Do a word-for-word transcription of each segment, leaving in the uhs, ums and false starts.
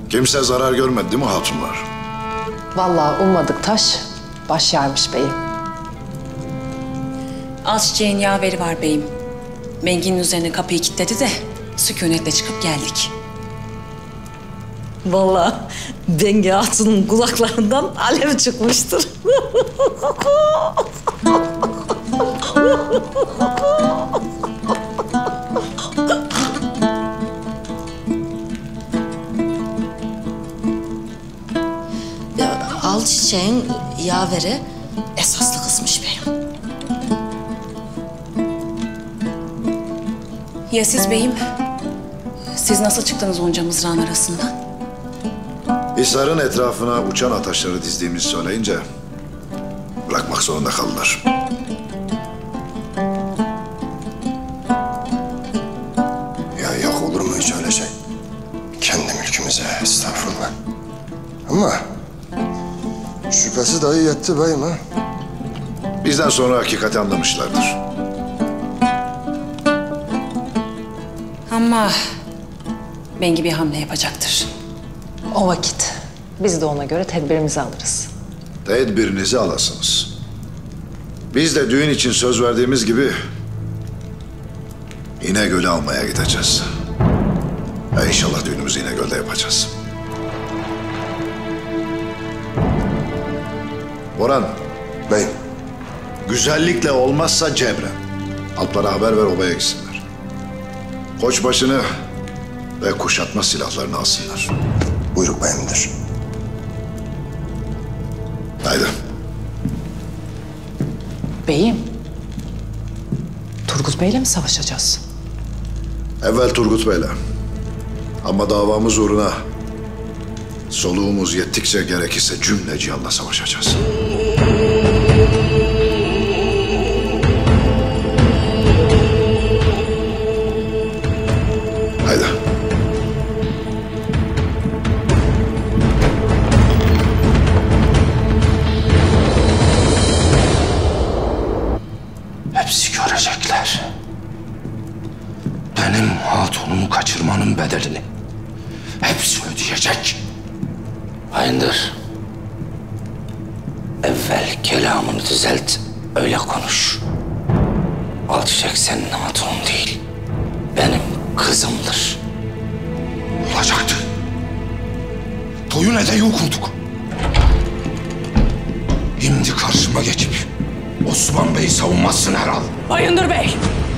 Kimse zarar görmedi değil mi hatunlar? Vallahi ummadık taş baş yarmış beyim. Az çiçeğin yaveri var beyim. Mengin'in üzerine kapıyı kilitledi de sükunetle çıkıp geldik. Vallahi Bengi Hatun'un kulaklarından alev çıkmıştır. Al çiçeğin yaveri esaslı kızmış beyim. Ya siz beyim? Siz nasıl çıktınız onca mızrağın arasından? Hisar'ın etrafına uçan ataşları dizdiğimizi söyleyince bırakmak zorunda kaldılar. Ya yok olur mu hiç öyle şey? Kendi mülkümüze estağfurullah. Ama şüphesi dahi yetti beyim ha. Bizden sonra hakikati anlamışlardır. Ama Bengi bir hamle yapacaktır. O vakit biz de ona göre tedbirimizi alırız. Tedbirinizi alasınız. Biz de düğün için söz verdiğimiz gibi İnegöl'ü almaya gideceğiz. Ya inşallah düğünümüzü İnegöl'de yapacağız. Orhan. Beyim. Güzellikle olmazsa Cemre. Alplara haber ver, obaya gitsinler. Koçbaşını ve kuşatma silahlarını alsınlar. Buyruk beyimdir. Haydi. Beyim, Turgut Bey'le mi savaşacağız? Evvel Turgut Bey'le. Ama davamız uğruna soluğumuz yettikçe gerekirse cümle cihanla savaşacağız. Haydi. Hepsi görecekler. Benim hatunumu kaçırmanın bedelini hepsi ödeyecek. Bayındır. Evvel kelamını düzelt, öyle konuş. Alçiçek senin hatunun değil, benim kızımdır. Olacaktı. Toyun edeği okurduk. Şimdi karşıma geçip Osman Bey'i savunmazsın herhal. Bayındır Bey!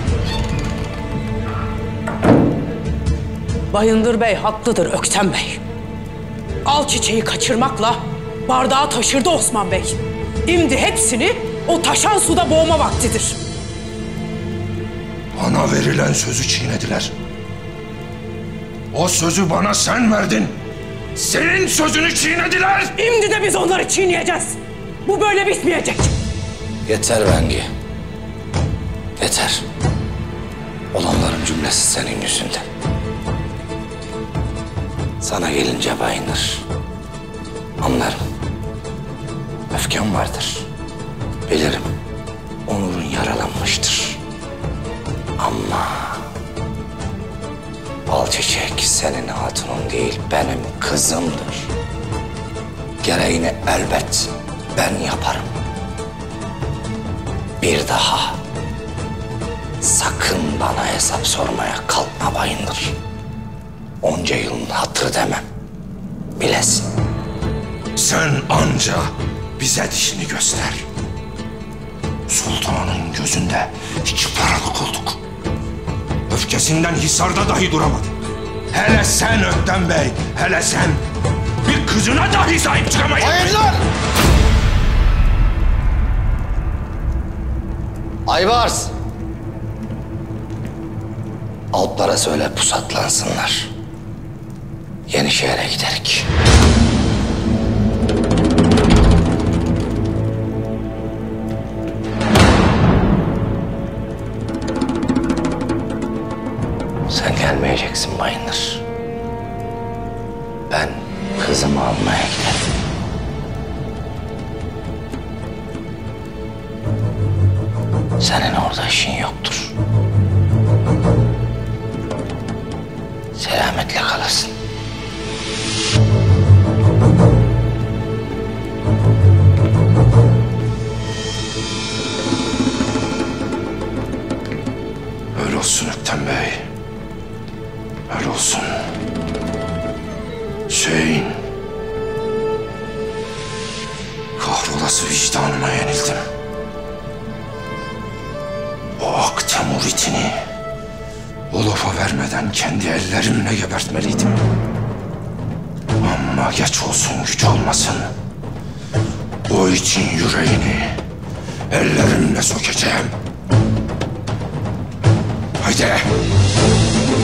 Bayındır Bey haklıdır Öktem Bey. Al çiçeği kaçırmakla bardağı taşırdı Osman Bey. Şimdi hepsini o taşan suda boğma vaktidir. Bana verilen sözü çiğnediler. O sözü bana sen verdin. Senin sözünü çiğnediler. Şimdi de biz onları çiğneyeceğiz. Bu böyle bitmeyecek. Yeter Bengi. Yeter. Olanların cümlesi senin yüzünden. Sana gelince Bayındır. Anlarım. Öfkem vardır. Bilirim. Onurun yaralanmıştır. Ama Alçiçek senin hatunun değil, benim kızımdır. Gereğini elbet ben yaparım. Bir daha sakın bana hesap sormaya kalkma Bayındır. Onca yılın hatırı demem. Bilesin. Sen anca bize dişini göster. Sultanın gözünde iki paralık olduk. Öfkesinden Hisar'da dahi duramadı. Hele sen Öktem Bey, hele sen bir kızına dahi sahip çıkamayın. Hayırlar! Aybars! Alplara söyle pusatlansınlar. Yenişehir'e giderik. Sen gelmeyeceksin Bayındır. Ben kızımı almaya giderim. Senin orada işin yoktur. Selametle kalasın. Hüseyin. Kahrolası vicdanıma yenildim. O Ak Temur itini o lafa vermeden kendi ellerimle gebertmeliydim. Ama geç olsun güç olmasın. O için yüreğini ellerimle sökeceğim. Haydi.